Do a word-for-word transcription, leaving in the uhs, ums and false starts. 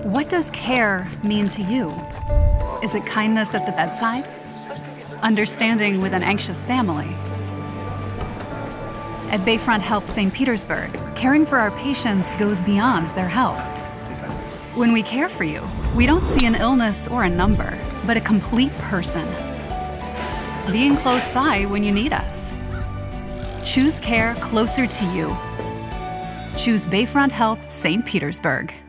What does care mean to you? Is it kindness at the bedside? Understanding with an anxious family? At Bayfront Health Saint Petersburg, caring for our patients goes beyond their health. When we care for you, we don't see an illness or a number, but a complete person. Being close by when you need us. Choose care closer to you. Choose Bayfront Health Saint Petersburg.